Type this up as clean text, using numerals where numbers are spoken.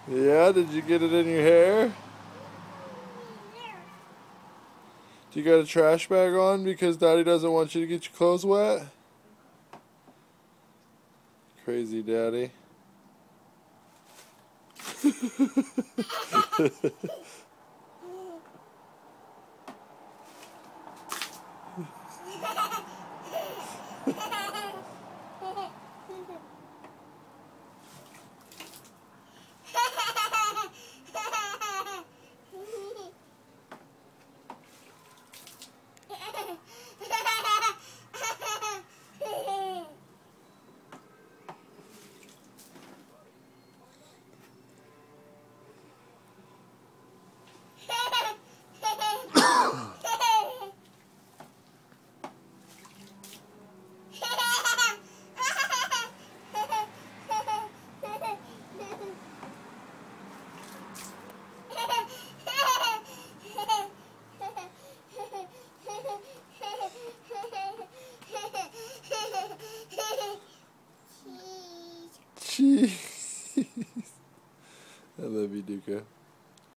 Yeah, did you get it in your hair? Do you got a trash bag on because Daddy doesn't want you to get your clothes wet? Crazy Daddy. Jeez. I love you, Duca.